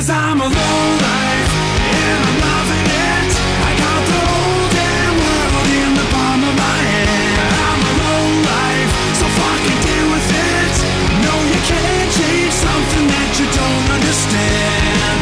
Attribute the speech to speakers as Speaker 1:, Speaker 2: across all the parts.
Speaker 1: Cause I'm a low life, and I'm loving it. I got the whole damn world in the palm of my hand. I'm a low life, so fucking deal with it. No, you can't change something that you don't understand.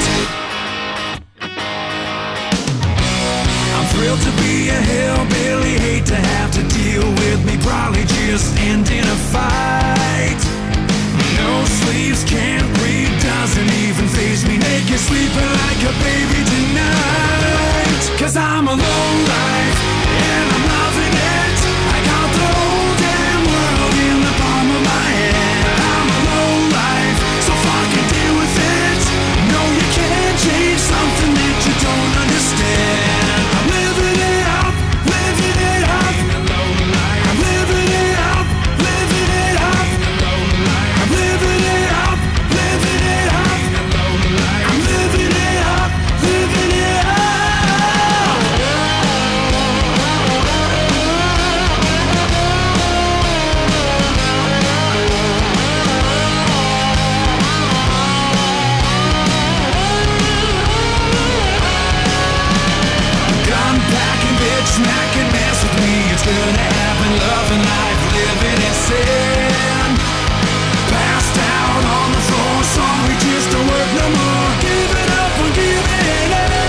Speaker 1: I'm thrilled to be a hillbilly, hate to have to deal with me probably just end in a fight. No sleeves, can't read, doesn't even faze me. Naked, sleeping like a baby tonight. Cause I'm a low life, and I'm loving it. I got the whole damn world in the palm of my hand. I'm a low life, so fucking deal with it. No, you can't change something that you don't understand. I'm living it up, living it up. I'm living it up, living it up. I'm living it up, living it up. I'm living it up, living it up. Gun packing, bitch smacking, mess with me, it's gonna happen. Loving life, living in sin. Passed out on the floor, sorry, just to work no more. Giving up or giving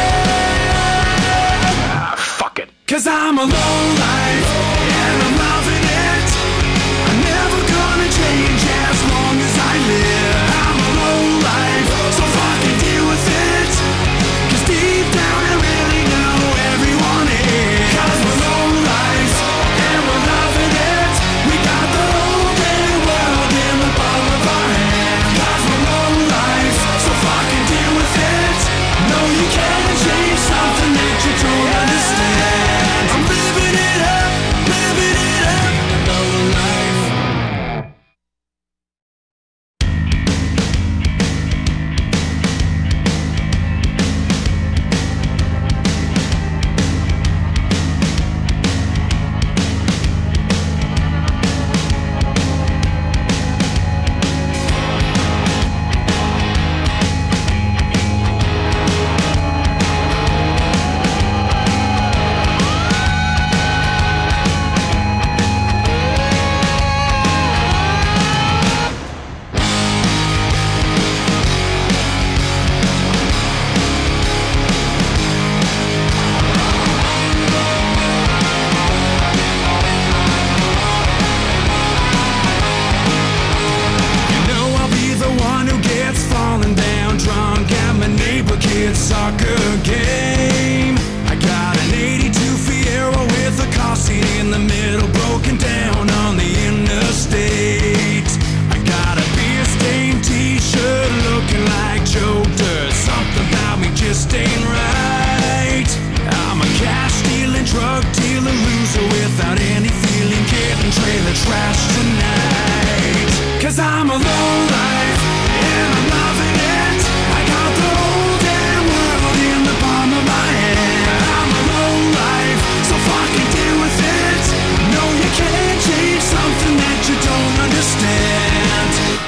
Speaker 1: in. Fuck it. Cause I'm a low life, and I'm loving it. I'm never gonna change as long as I live. I'm a low life, so fucking deal with it. Cause deep down I really know everyone is. Cause we're low life, and we're loving it. We got the whole damn world in the palm of our hand. Cause we're low life, so fucking deal with it. No, you can't change something that you don't understand. I'm living it up, living it up. Low life. You know I'll be the one who gets falling down drunk at my neighbor kid's soccer game. I got an 82 Fiero with a car seat in the middle, broken down on the interstate. I got a beer-stained t-shirt looking like Joe Dirt. Something about me just ain't right. I'm a cash-stealing, drug-dealing loser without any feeling, getting trailer trash tonight. Cause I'm a low life, and I'm loving it. I got the whole damn world in the palm of my hand. I'm a low life, so fucking deal with it. No, you can't change something that you don't understand.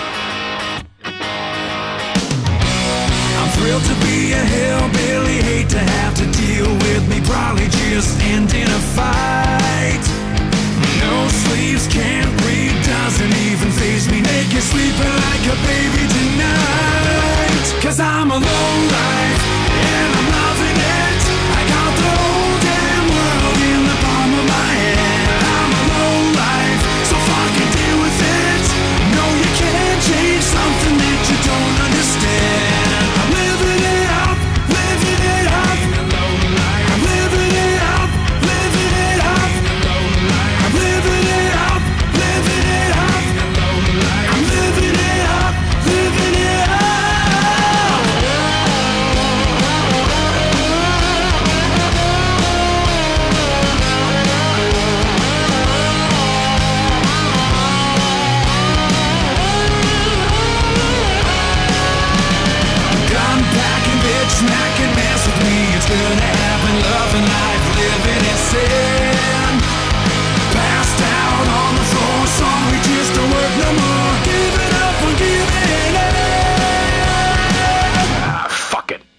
Speaker 1: I'm thrilled to be a hillbilly, hate to have to deal with me probably just end in a fight. No sleeves, can't read, doesn't even faze me. Naked, sleeping like a baby tonight. Cause I'm a low life, and I'm loving it. I got the whole damn world in the palm of my hand. I'm a low life, so fucking deal with it. No, you can't change something that you don't understand. I'm living it up, living it up. I'm living it up, living it up. I'm living it up, living it up. I'm living it up, living it up.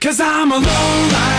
Speaker 1: 'Cause I'm a lowlife